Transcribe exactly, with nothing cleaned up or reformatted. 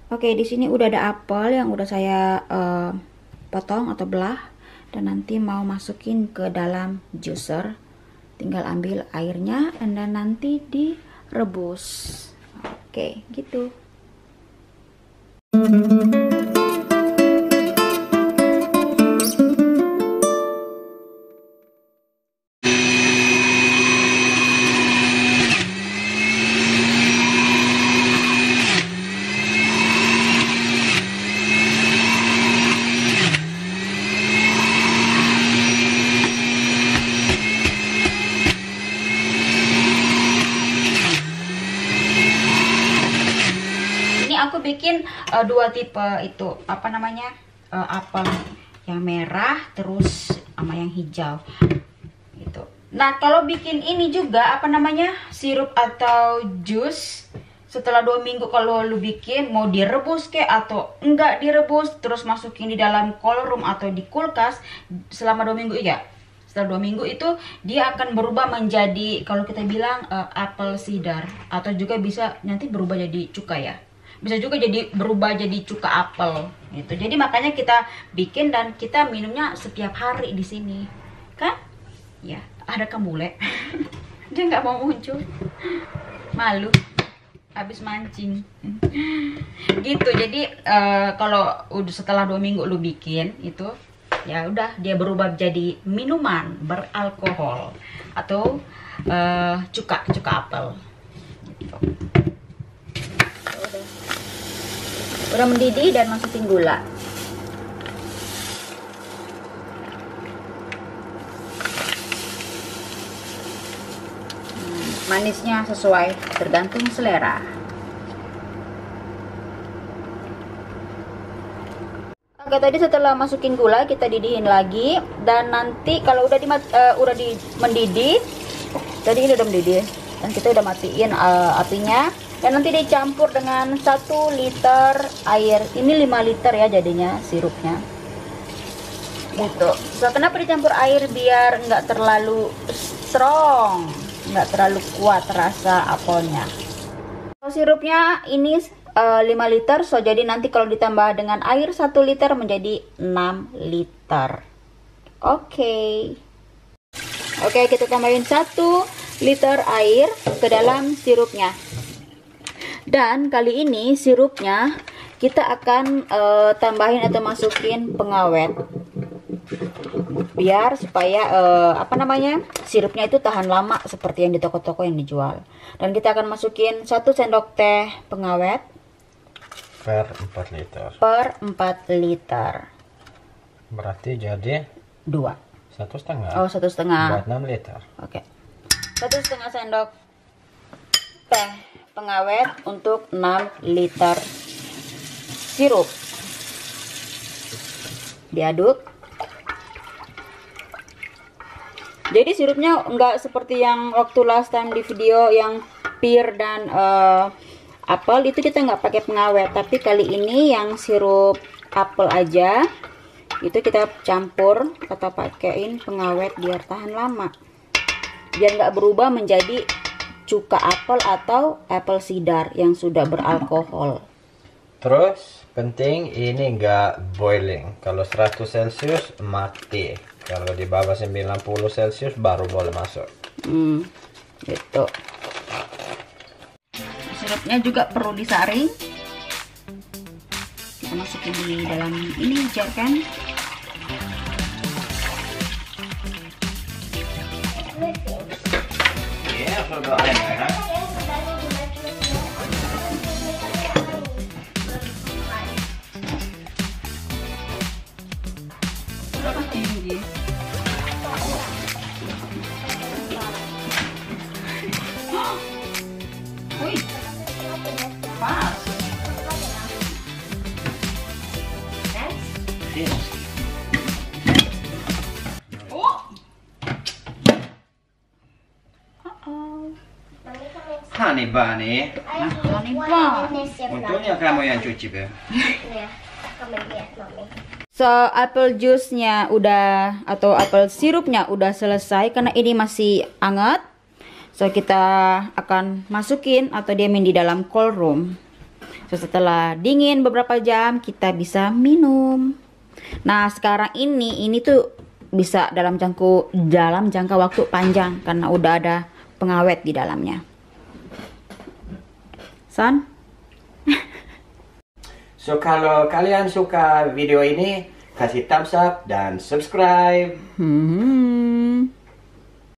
Oke, di sini udah ada apel yang udah saya uh, potong atau belah, dan nanti mau masukin ke dalam juicer. Tinggal ambil airnya dan nanti direbus. Oke, gitu. Aku bikin uh, dua tipe itu, apa namanya, uh, apel yang merah terus sama yang hijau gitu. Nah, kalau bikin ini juga apa namanya, sirup atau jus, setelah dua minggu kalau lu bikin, mau direbus ke atau enggak direbus, terus masukin di dalam cold room atau di kulkas selama dua minggu ya. Setelah dua minggu itu dia akan berubah menjadi, kalau kita bilang uh, apple cider, atau juga bisa nanti berubah jadi cuka ya. Bisa juga jadi berubah jadi cuka apel gitu. Jadi makanya kita bikin dan kita minumnya setiap hari di sini kan ya. Ada kembule dia nggak mau muncul, malu habis mancing gitu. Jadi uh, kalau udah setelah dua minggu lu bikin itu, ya udah dia berubah jadi minuman beralkohol atau uh, cuka cuka apel gitu. Udah mendidih dan masukin gula. Hmm, manisnya sesuai, tergantung selera. Oke, tadi setelah masukin gula kita didihin lagi, dan nanti kalau udah di uh, udah di mendidih, tadi ini udah mendidih dan kita udah matiin uh, apinya. Dan nanti dicampur dengan satu liter air. Ini lima liter ya jadinya sirupnya. Gitu. So, kenapa dicampur air? Biar nggak terlalu strong, nggak terlalu kuat rasa apelnya. So, sirupnya ini uh, lima liter. So, jadi nanti kalau ditambah dengan air satu liter menjadi enam liter. Oke. Okay. Oke, okay, kita tambahin satu liter air ke dalam sirupnya. Dan kali ini sirupnya kita akan uh, tambahin atau masukin pengawet, biar supaya uh, apa namanya, sirupnya itu tahan lama seperti yang di toko-toko yang dijual. Dan kita akan masukin satu sendok teh pengawet per empat liter. Per empat liter. Berarti jadi dua. Satu setengah. Oh, satu setengah. Buat enam liter. Oke. Satu setengah sendok teh pengawet untuk enam liter sirup. Diaduk. Jadi sirupnya enggak seperti yang waktu last time di video yang pir dan uh, apel itu kita nggak pakai pengawet, tapi kali ini yang sirup apel aja itu kita campur atau pakein pengawet biar tahan lama, biar nggak berubah menjadi cuka apel atau apple cider yang sudah beralkohol. Terus penting ini enggak boiling. Kalau seratus celcius mati. Kalau di bawah sembilan puluh celcius baru boleh masuk. Hmm, gitu. Sirupnya juga perlu disaring. Kita masukin di dalam ini jar kan. Iya, sudah ada ya. Berapa tinggi? Wih, pas. Oh. Honey Bunny, Honey Bunny. untungnya kamu yang cuci, Be. So, apple juice-nya udah, atau apple sirupnya udah selesai karena ini masih hangat. So, kita akan masukin atau diamin di dalam cold room. So, setelah dingin beberapa jam kita bisa minum. Nah sekarang ini ini tuh bisa dalam jangka dalam jangka waktu panjang karena udah ada pengawet di dalamnya. Son? So kalau kalian suka video ini, kasih thumbs up dan subscribe. Hmm.